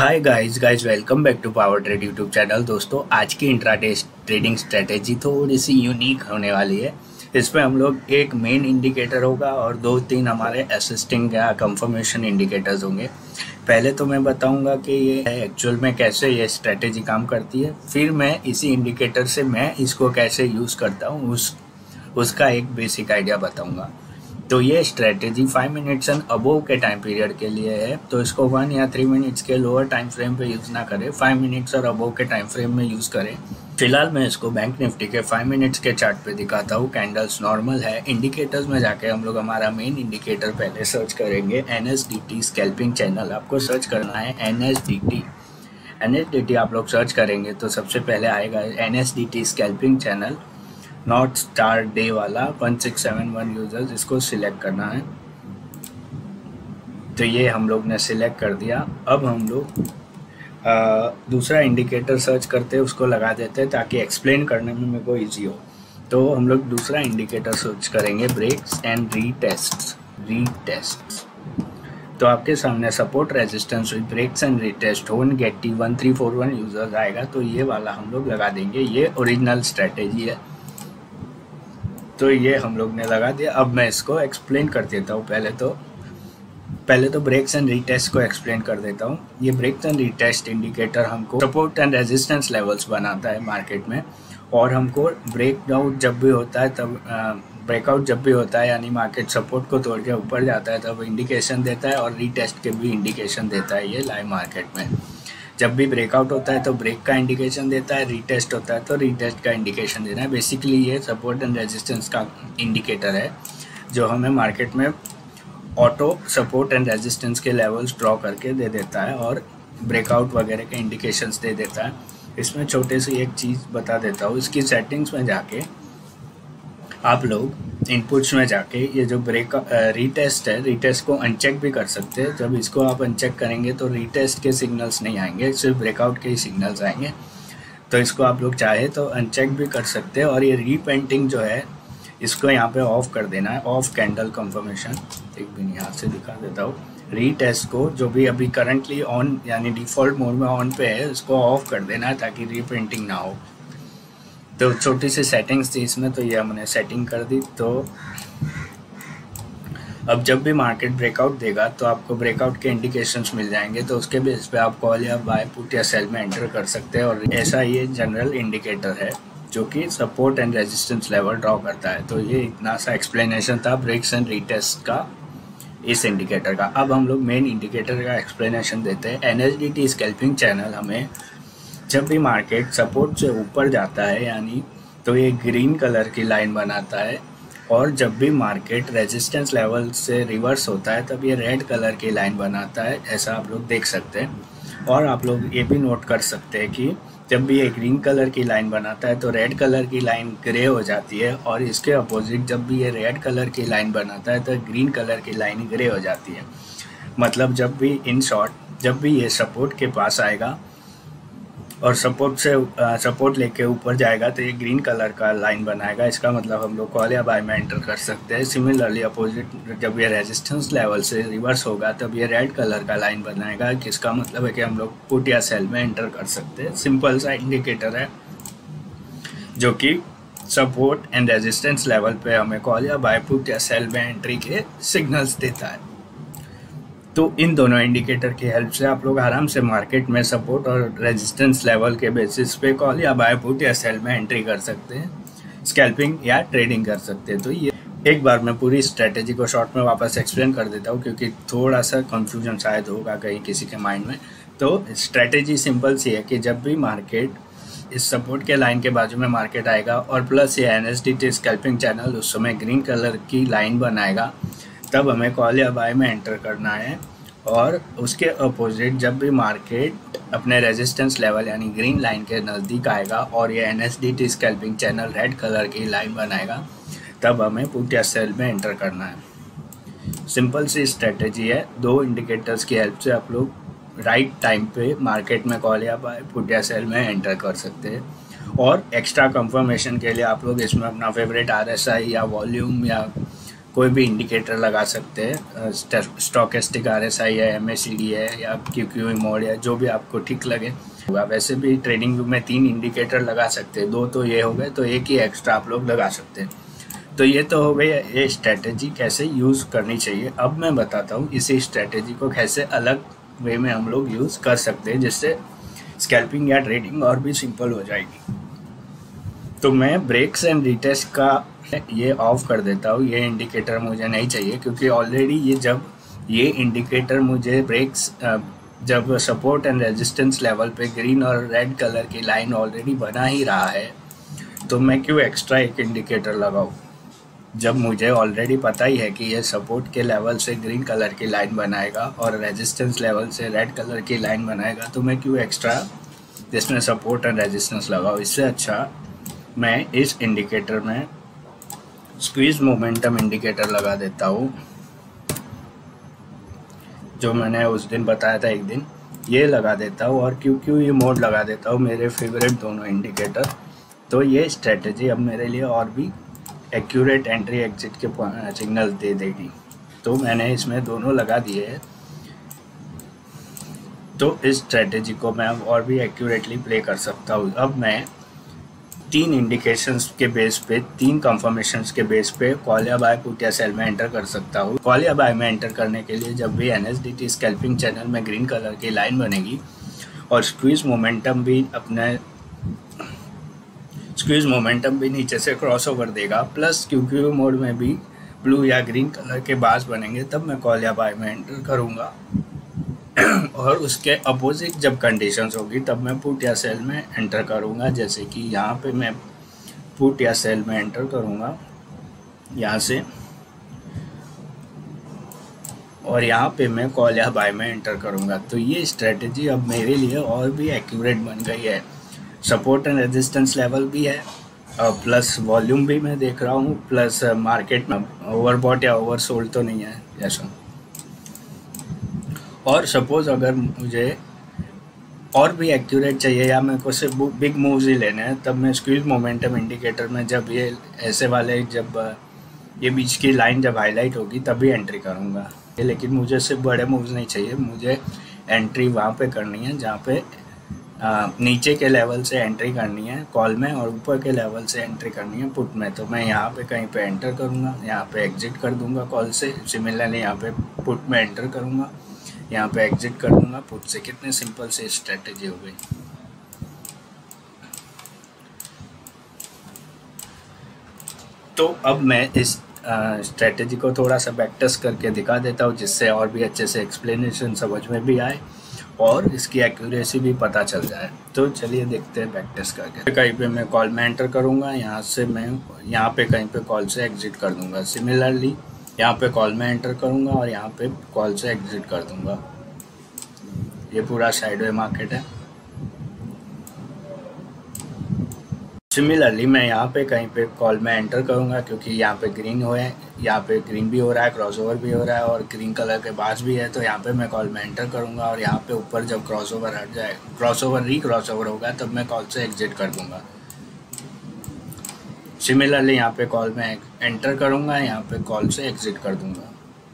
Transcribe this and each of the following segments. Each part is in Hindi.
Hi guys welcome back to power trade YouTube channel. दोस्तों, आज की इंट्राडे ट्रेडिंग स्ट्रेटेजी थोड़ी सी यूनिक होने वाली है। इसमें हम लोग एक मेन इंडिकेटर होगा और दो तीन हमारे असिस्टिंग या कंफर्मेशन इंडिकेटर्स होंगे। पहले तो मैं बताऊंगा कि ये एक्चुअल में कैसे ये स्ट्रेटेजी काम करती है, फिर मैं इसी इंडिकेटर से मैं इसको कैसे यूज़ करता हूँ उसका एक बेसिक आइडिया बताऊँगा। तो ये स्ट्रेटेजी 5 मिनट्स एंड अबोव के टाइम पीरियड के लिए है, तो इसको 1 या 3 मिनट्स के लोअर टाइम फ्रेम पे यूज़ ना करें, 5 मिनट्स और अबोव के टाइम फ्रेम में यूज़ करें। फिलहाल मैं इसको बैंक निफ्टी के 5 मिनट्स के चार्ट पे दिखाता हूँ। कैंडल्स नॉर्मल है। इंडिकेटर्स में जाके हम लोग हमारा मेन इंडिकेटर पहले सर्च करेंगे, NSDT स्कैल्पिंग चैनल। आपको सर्च करना है NSDT आप लोग सर्च करेंगे तो सबसे पहले आएगा NSDT scalping channel, north star day वाला 1671 यूजर्स, इसको सिलेक्ट करना है। तो ये हम लोग ने सिलेक्ट कर दिया। अब हम लोग दूसरा इंडिकेटर सर्च करते हैं, उसको लगा देते हैं ताकि एक्सप्लेन करने में मेरे को ईजी हो। तो हम लोग दूसरा इंडिकेटर सर्च करेंगे, ब्रेक्स एंड रीटेस्ट। तो आपके सामने support resistance with breaks and retest होन गेटी 1341 यूजर्स आएगा, तो ये वाला हम लोग लगा देंगे। ये ओरिजिनल स्ट्रेटेजी है, तो ये हम लोग ने लगा दिया। अब मैं इसको एक्सप्लेन कर देता हूँ। पहले तो ब्रेक्स एंड रीटेस्ट को एक्सप्लेन कर देता हूँ। ये ब्रेक्स एंड रीटेस्ट इंडिकेटर हमको सपोर्ट एंड रेजिस्टेंस लेवल्स बनाता है मार्केट में, और हमको ब्रेकआउट जब भी होता है यानी मार्केट सपोर्ट को तोड़ के ऊपर जाता है तब इंडिकेशन देता है, और रीटेस्ट के भी इंडिकेशन देता है ये लाइव मार्केट में। जब भी ब्रेकआउट होता है तो ब्रेक का इंडिकेशन देता है, रीटेस्ट होता है तो रीटेस्ट का इंडिकेशन देना है। बेसिकली ये सपोर्ट एंड रेजिस्टेंस का इंडिकेटर है जो हमें मार्केट में ऑटो सपोर्ट एंड रेजिस्टेंस के लेवल्स ड्रॉ करके दे देता है और ब्रेकआउट वगैरह के इंडिकेशंस दे देता है। इसमें छोटे सी एक चीज़ बता देता हूँ, इसकी सेटिंग्स में जाके आप लोग इनपुट्स में जाके ये जो रीटेस्ट है, रीटेस्ट को अनचेक भी कर सकते हैं। जब इसको आप अनचेक करेंगे तो रीटेस्ट के सिग्नल्स नहीं आएंगे, सिर्फ ब्रेकआउट के ही सिग्नल्स आएंगे। तो इसको आप लोग चाहे तो अनचेक भी कर सकते हैं। और ये रीपेंटिंग जो है इसको यहाँ पे ऑफ कर देना है, ऑफ कैंडल कंफर्मेशन। एक भी यहाँ से दिखा देता हूँ। रीटेस्ट को जो भी अभी करंटली ऑन यानी डिफ़ॉल्ट मोड में ऑन पे है, उसको ऑफ कर देना है ताकि रीपेंटिंग ना हो। तो छोटी सी सेटिंग्स थी इसमें, तो ये हमने सेटिंग कर दी। तो अब जब भी मार्केट ब्रेकआउट देगा तो आपको ब्रेकआउट के इंडिकेशंस मिल जाएंगे, तो उसके बेस पे आप कॉल या बाय पुट या सेल में एंटर कर सकते हैं। और ऐसा ये जनरल इंडिकेटर है जो कि support and resistance level draw करता है। तो ये इतना सा एक्सप्लेनेशन था ब्रेक्स एंड रीटेस्ट का, इस इंडिकेटर का। अब हम लोग मेन इंडिकेटर का एक्सप्लेनेशन देते हैं। NSDT स्कैल्पिंग चैनल हमें जब भी मार्केट सपोर्ट से ऊपर जाता है यानी तो ये ग्रीन कलर की लाइन बनाता है, और जब भी मार्केट रेजिस्टेंस लेवल से रिवर्स होता है तब ये रेड कलर की लाइन बनाता है। ऐसा आप लोग देख सकते हैं। और आप लोग ये भी नोट कर सकते हैं कि जब भी ये ग्रीन कलर की लाइन बनाता है तो रेड कलर की लाइन ग्रे हो जाती है, और इसके अपोजिट जब भी ये रेड कलर की लाइन बनाता है तो ग्रीन कलर की लाइन ग्रे हो जाती है। मतलब जब भी इन शॉर्ट जब भी ये सपोर्ट के पास आएगा और सपोर्ट लेके ऊपर जाएगा तो ये ग्रीन कलर का लाइन बनाएगा। इसका मतलब हम लोग कॉल या बाय में एंटर कर सकते हैं। सिमिलरली अपोजिट जब ये रेजिस्टेंस लेवल से रिवर्स होगा तब ये रेड कलर का लाइन बनाएगा, जिसका मतलब है कि हम लोग पुट या सेल में एंटर कर सकते हैं। सिंपल सा इंडिकेटर है जो कि सपोर्ट एंड रेजिस्टेंस लेवल पे हमें कॉल या बाय पुट या सेल में एंट्री के सिग्नल्स देता है। तो इन दोनों इंडिकेटर की हेल्प से आप लोग आराम से मार्केट में सपोर्ट और रेजिस्टेंस लेवल के बेसिस पे कॉल या बाय पुट या सेल में एंट्री कर सकते हैं, स्कैल्पिंग या ट्रेडिंग कर सकते हैं। तो ये एक बार मैं पूरी स्ट्रेटेजी को शॉर्ट में वापस एक्सप्लेन कर देता हूँ, क्योंकि थोड़ा सा कंफ्यूजन शायद होगा कहीं किसी के माइंड में। तो स्ट्रेटेजी सिंपल सी है कि जब भी मार्केट इस सपोर्ट के लाइन के बाजू में मार्केट आएगा और प्लस ये NSDT स्कैल्पिंग चैनल उस समय ग्रीन कलर की लाइन बनाएगा, तब हमें कॉल या बाय में एंटर करना है। और उसके अपोजिट जब भी मार्केट अपने रेजिस्टेंस लेवल यानी ग्रीन लाइन के नज़दीक आएगा और ये NSDT scalping channel red colour की लाइन बनाएगा, तब हमें पुट या सेल में एंटर करना है। सिंपल सी स्ट्रेटेजी है। दो इंडिकेटर्स की हेल्प से आप लोग राइट टाइम पे मार्केट में कॉल या बाय पुट या सेल में एंटर कर सकते हैं। और एक्स्ट्रा कंफर्मेशन के लिए आप लोग इसमें अपना फेवरेट RSI या वॉल्यूम या कोई भी इंडिकेटर लगा सकते हैं, स्टोकेस्टिक RSI है, MACD है या QQE मोड है, जो भी आपको ठीक लगे। वैसे भी ट्रेडिंग व्यू में 3 इंडिकेटर लगा सकते हैं, 2 तो ये हो गए, तो एक ही एक्स्ट्रा आप लोग लगा सकते हैं। तो ये तो हो गई ये स्ट्रैटेजी कैसे यूज़ करनी चाहिए। अब मैं बताता हूँ इसी स्ट्रैटेजी को कैसे अलग वे में हम लोग यूज़ कर सकते हैं, जिससे स्कैल्पिंग या ट्रेडिंग और भी सिंपल हो जाएगी। तो मैं ब्रेक्स एंड रिटेस्ट का ये ऑफ कर देता हूँ, ये इंडिकेटर मुझे नहीं चाहिए, क्योंकि ऑलरेडी ये इंडिकेटर मुझे ब्रेक्स जब सपोर्ट एंड रेजिस्टेंस लेवल पे ग्रीन और रेड कलर की लाइन ऑलरेडी बना ही रहा है, तो मैं क्यों एक्स्ट्रा एक इंडिकेटर लगाऊँ जब मुझे ऑलरेडी पता ही है कि ये सपोर्ट के लेवल से ग्रीन कलर की लाइन बनाएगा और रेजिस्टेंस लेवल से रेड कलर की लाइन बनाएगा। तो मैं क्यों एक्स्ट्रा जिसमें सपोर्ट एंड रेजिस्टेंस लगाऊँ। इससे अच्छा मैं इस इंडिकेटर में स्क्वीज मोमेंटम इंडिकेटर लगा देता हूँ, जो मैंने उस दिन बताया था एक दिन, ये लगा देता हूँ, और QQE मोड लगा देता हूँ, मेरे फेवरेट दोनों इंडिकेटर। तो ये स्ट्रेटजी अब मेरे लिए और भी एक्यूरेट एंट्री एग्जिट के सिग्नल दे देगी। तो मैंने इसमें दोनों लगा दिए हैं, तो इस स्ट्रेटजी को मैं अब और भी एक्यूरेटली प्ले कर सकता हूँ। अब मैं 3 इंडिकेशंस के बेस पे, 3 कंफर्मेशंस के बेस पे कॉल या बाय पुट या सेल में एंटर कर सकता हूँ। कॉल या बाय में एंटर करने के लिए जब भी NSDT स्कैल्पिंग चैनल में ग्रीन कलर की लाइन बनेगी और स्क्वीज मोमेंटम भी नीचे से क्रॉस ओवर देगा, प्लस QQE मोड में भी ब्लू या ग्रीन कलर के बार्स बनेंगे, तब मैं कॉल या बाय में एंटर करूँगा। और उसके अपोजिट जब कंडीशंस होगी तब मैं पुट या सेल में एंटर करूँगा। जैसे कि यहाँ पे मैं पुट या सेल में एंटर करूँगा यहाँ से, और यहाँ पे मैं कॉल या बाय में एंटर करूँगा। तो ये स्ट्रेटजी अब मेरे लिए और भी एक्यूरेट बन गई है। सपोर्ट एंड रेजिस्टेंस लेवल भी है, प्लस वॉल्यूम भी मैं देख रहा हूँ, प्लस मार्केट में ओवरबॉट या ओवरसोल्ड तो नहीं है जैसा। और सपोज़ अगर मुझे और भी एक्यूरेट चाहिए या मेरे को सिर्फ बिग मूव्स ही लेने हैं, तब मैं स्क्वीज मोमेंटम इंडिकेटर में जब ये ऐसे वाले जब ये बीच की लाइन जब हाईलाइट होगी तभी एंट्री करूँगा। लेकिन मुझे सिर्फ बड़े मूव्स नहीं चाहिए, मुझे एंट्री वहाँ पे करनी है जहाँ पे नीचे के लेवल से एंट्री करनी है कॉल में, और ऊपर के लेवल से एंट्री करनी है पुट में। तो मैं यहाँ पे कहीं पे एंटर करूँगा, यहाँ पे एग्जिट कर दूँगा कॉल से। सिमिलरली यहाँ पे पुट में एंटर करूँगा, यहाँ पे एग्जिट कर दूँगा पुट से। कितने सिंपल से स्ट्रेटजी हो गई। तो अब मैं इस स्ट्रेटजी को थोड़ा सा बैक टेस्ट करके दिखा देता हूँ, जिससे और भी अच्छे से एक्सप्लेनेशन समझ में भी आए और इसकी एक्यूरेसी भी पता चल जाए। तो चलिए देखते हैं बैक टेस्ट करके। कहीं पे मैं कॉल में एंटर करूँगा, यहाँ से मैं यहाँ पे कहीं पे कॉल से एग्जिट कर दूँगा। सिमिलरली यहाँ पे कॉल में एंटर करूँगा और यहाँ पे कॉल से एग्जिट कर दूँगा। ये पूरा साइडवे मार्केट है। सिमिलरली मैं यहाँ पे कहीं पे कॉल में एंटर करूँगा, क्योंकि यहाँ पे ग्रीन हो है, यहाँ पे ग्रीन भी हो रहा है, क्रॉसओवर भी हो रहा है और ग्रीन कलर के बार्स भी है। तो यहाँ पे मैं कॉल में एंटर करूँगा और यहाँ पे ऊपर जब क्रॉसओवर हट जाए, क्रॉसओवर होगा, तब मैं कॉल से एग्जिट कर दूँगा। सिमिलरली यहाँ पे कॉल में एंटर करूँगा, यहाँ पे कॉल से एग्जिट कर दूँगा।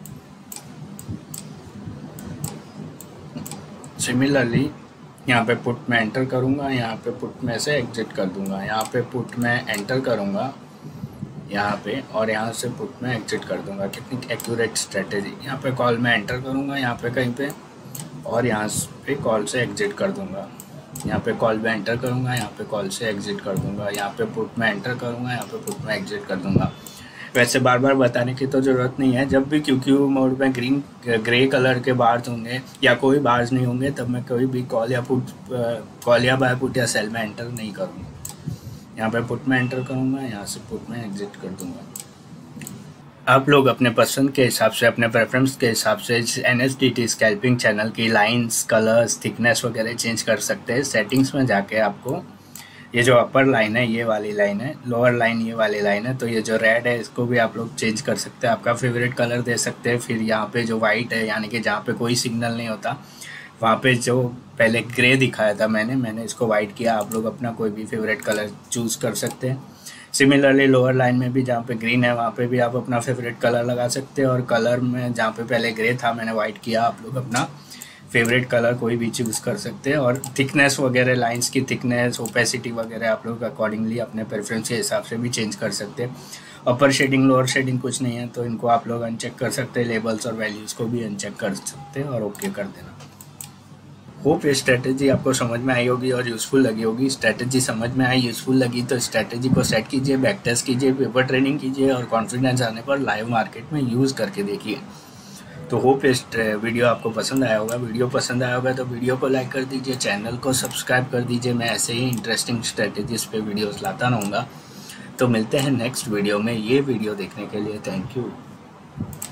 सिमिलरली यहाँ पे पुट में एंटर करूँगा, यहाँ पे पुट में से एग्जिट कर दूँगा। यहाँ पे पुट में एंटर करूँगा यहाँ पे, और यहाँ से पुट में एग्जिट कर दूँगा। कितनी एक्यूरेट स्ट्रेटेजी। यहाँ पे कॉल में एंटर करूँगा यहाँ पे कहीं पे, और यहाँ पे कॉल से एग्जिट कर दूँगा। यहाँ पे कॉल में एंटर करूँगा, यहाँ पे कॉल से एग्जिट कर दूँगा। यहाँ पे पुट में एंटर करूँगा, यहाँ पे पुट में एग्जिट कर दूँगा। वैसे बार बार बताने की तो ज़रूरत नहीं है। जब भी QQE मोड में ग्रे कलर के बार्स होंगे या कोई बार्स नहीं होंगे, तब मैं कोई भी कॉल या बाय पुट या सेल में एंटर नहीं करूँगा। यहाँ पे पुट में एंटर करूँगा, यहाँ से पुट में एग्जिट कर दूँगा। आप लोग अपने पसंद के हिसाब से, अपने प्रेफरेंस के हिसाब से NSDT स्कैल्पिंग चैनल की लाइंस, कलर्स, थिकनेस वगैरह चेंज कर सकते हैं। सेटिंग्स में जाके आपको ये जो अपर लाइन है ये वाली लाइन है, लोअर लाइन ये वाली लाइन है, तो ये जो रेड है इसको भी आप लोग चेंज कर सकते हैं, आपका फेवरेट कलर दे सकते हैं। फिर यहाँ पे जो वाइट है, यानी कि जहाँ पे कोई सिग्नल नहीं होता, वहाँ पे जो पहले ग्रे दिखाया था मैंने इसको वाइट किया। आप लोग अपना कोई भी फेवरेट कलर चूज़ कर सकते हैं। सिमिलरली लोअर लाइन में भी जहाँ पे ग्रीन है वहाँ पे भी आप अपना फेवरेट कलर लगा सकते हैं, और कलर में जहाँ पे पहले ग्रे था मैंने वाइट किया, आप लोग अपना फेवरेट कलर कोई भी चूज़ कर सकते हैं। और थिकनेस वगैरह, लाइंस की थिकनेस, ओपेसिटी वगैरह आप लोग अकॉर्डिंगली अपने प्रेफरेंस के हिसाब से भी चेंज कर सकते हैं। अपर शेडिंग लोअर शेडिंग कुछ नहीं है तो इनको आप लोग अनचेक कर सकते हैं, लेबल्स और वैल्यूज़ को भी अनचेक कर सकते हैं और ओके कर देना। होप ये स्ट्रैटेजी आपको समझ में आई होगी और यूज़फुल लगी होगी। स्ट्रैटेजी समझ में आई, यूज़फुल लगी तो स्ट्रैटेजी को सेट कीजिए, बैक टेस्ट कीजिए, पेपर ट्रेनिंग कीजिए और कॉन्फिडेंस आने पर लाइव मार्केट में यूज़ करके देखिए। तो होप इस वीडियो आपको पसंद आया होगा। वीडियो पसंद आया होगा तो वीडियो को लाइक कर दीजिए, चैनल को सब्सक्राइब कर दीजिए। मैं ऐसे ही इंटरेस्टिंग स्ट्रैटेजीज पे वीडियोस लाता रहूँगा। तो मिलते हैं नेक्स्ट वीडियो में। ये वीडियो देखने के लिए थैंक यू।